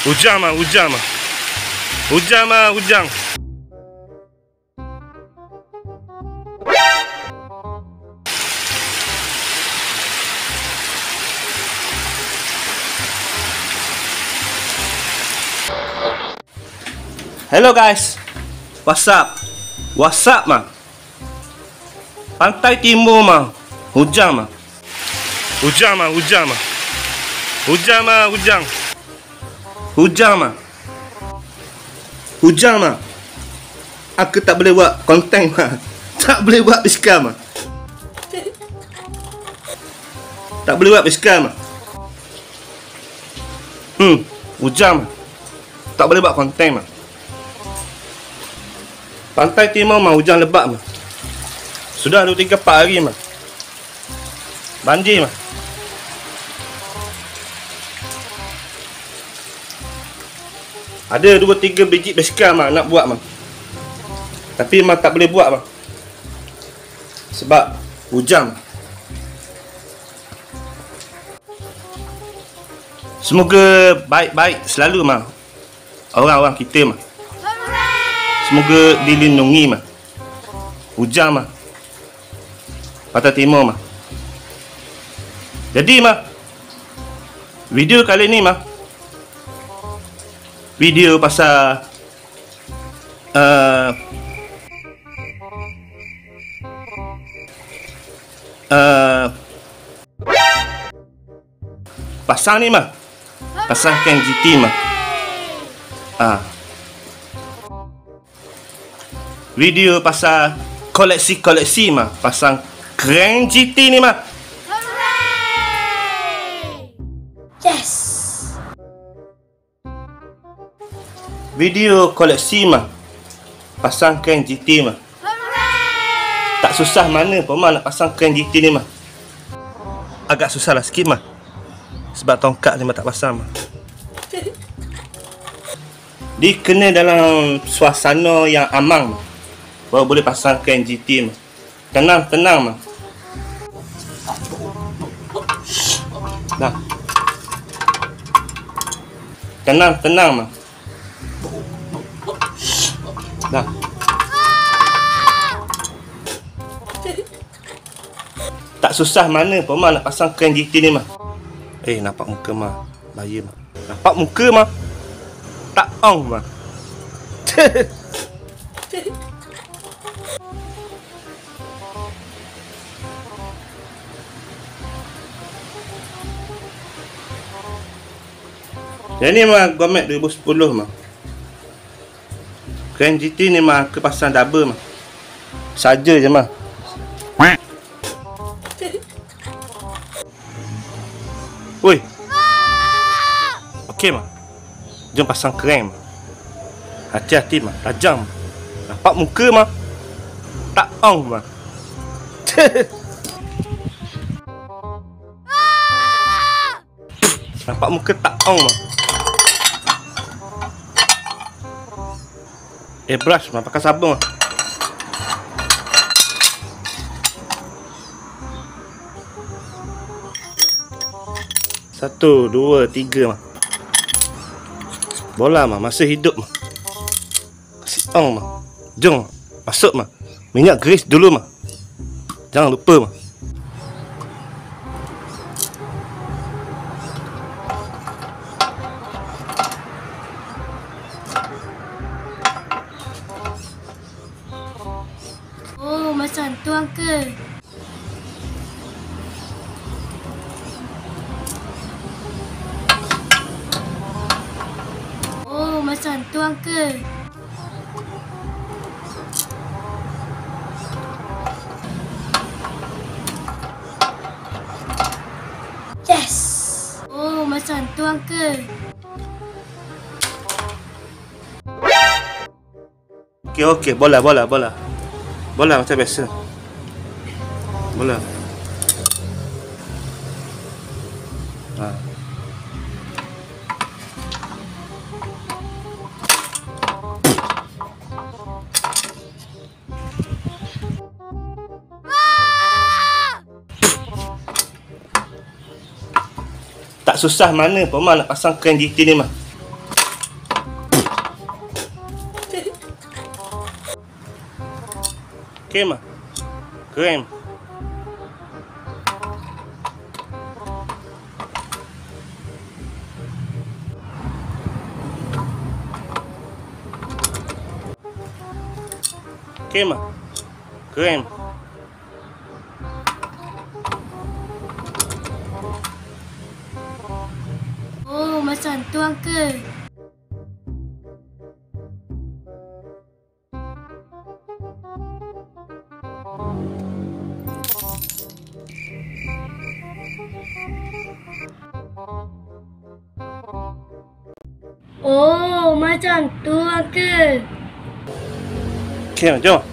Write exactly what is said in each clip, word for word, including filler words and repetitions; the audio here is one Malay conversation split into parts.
Hujan mah, hujan mah. Hujan mah, hujan. Hello guys. What's up? What's up mah? Pantai Timur mah. Hujan mah. Hujan mah, hujan mah. Hujan mah, hujan. Hujan mah. Hujan mah. Aku tak boleh buat konten mah. Tak boleh buat biskam mah. Tak boleh buat biskam mah. Hmm, hujan mah. Tak boleh buat konten mah. Pantai Timur mah hujan lebat mah. Sudah dua tiga empat hari mah. Banjir mah. Ada dua tiga biji basikal mah nak buat mah. Tapi mah tak boleh buat mah. Sebab hujan. Semoga baik-baik selalu mah orang-orang kita mah. Semoga dilindungi mah. Hujan mah. Pantai Timur mah. Jadi mah video kali ni mah video pasal uh, uh, pasal ni mah pasal Ken G T mah. Ah. Video pasal koleksi-koleksi mah pasal Ken G T ni mah. Yes. Video koleksi mah pasang Ken G T mah. Tak susah mana pun mah nak pasang Ken G T ni mah. Agak susah lah sikit mah. Sebab tongkat ni mah tak pasang mah. Dia kena dalam suasana yang aman mah, baru boleh pasang Ken G T mah. Tenang, tenang mah. Dah. Tenang, tenang mah. Dah. Tak susah mana pun mah nak pasang Ken G T ni mah. Eh, nampak muka mah bahaya mah. Nampak muka mah tak on mah. Yang ni mah Gomek dua ribu sepuluh mah. Ken G T ni mah aku pasang double mah. Saja je mah. Woi. Okey mah. Jom pasang keren mah. Hati-hati mah, tajam. Nampak muka mah tak on mah. Nampak muka tak on mah. Airbrush mah pakai sabun mah. Satu, dua, tiga mah. Bola mah masih hidup mah. Kasih on mah. Jom masuk mah. Minyak grease dulu mah. Jangan lupa mah. Oh, macam tu uncle. Oh, macam tu uncle. Yes. Oh, macam tu uncle. Okey, okey, bola, bola, bola. Bola macam biasa. Bola. Ha. Tak susah mana pun mah nak pasang Ken G T ni mah. Okey mah. Keren. Okey mah. Keren. Oh, macam tu Uncle. Oh, macam tu Uncle. Okey mah, jom.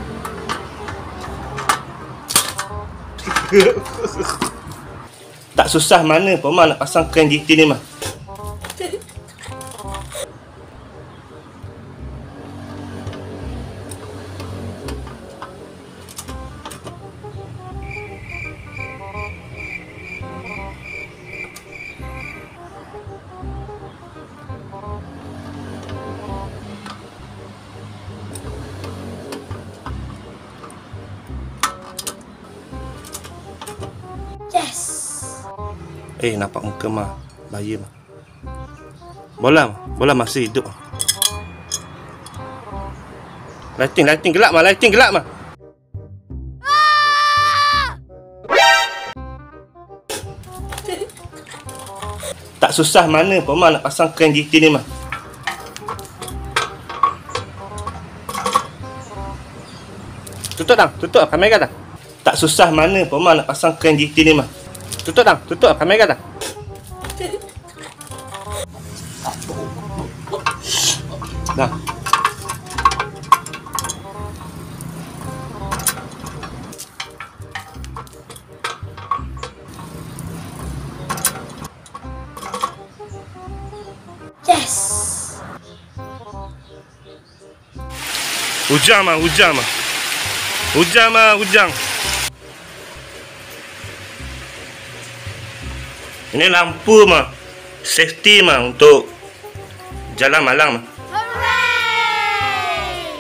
Tak susah mana pun mah nak pasang kren G T ni mah. Yes. Eh, nampak muka mah bayi mah. Bola mah, bola masih hidup. Lighting, lighting gelap mah, lighting gelap mah. Tak susah mana pun mah nak pasang kren G T ni mah. Tutup dah, tutup kamera dah. Tak susah mana pun mah nak pasang kren G T ni mah. Tutup dah, tutup kamera dah. Dah. Yes. Hujan mah, hujan mah. Hujan mah, hujan. Ini lampu mah. Safety mah untuk jalan malam mah. Hooray!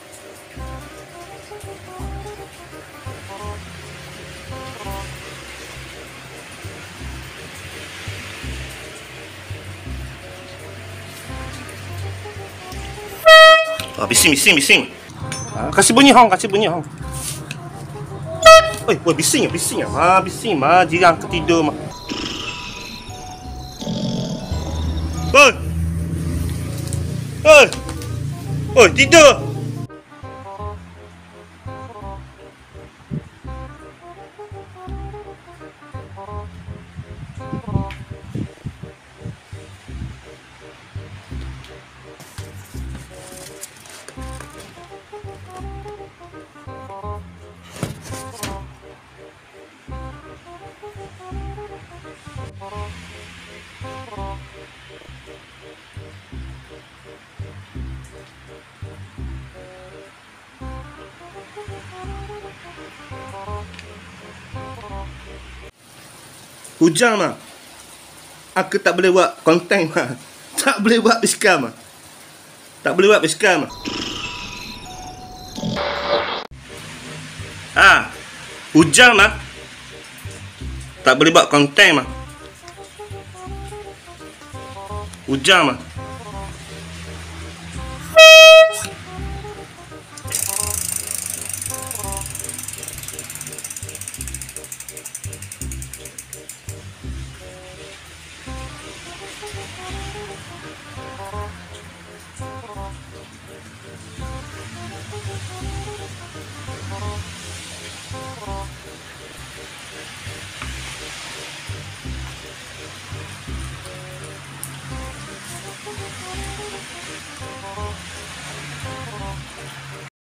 Ah, bising, bising, bising. Ah, kasih bunyi hong, kasih bunyi hong. Oi, oi, bising ya, bising ya. Ah, bising mah, jiran ketidur mah. Oi. Oi. Oi, tidur. Hujan mah. Aku tak boleh buat konten mah. Tak boleh buat basikal mah. Tak boleh buat basikal mah. Ah, hujan mah. Tak boleh buat konten mah. Hujan mah.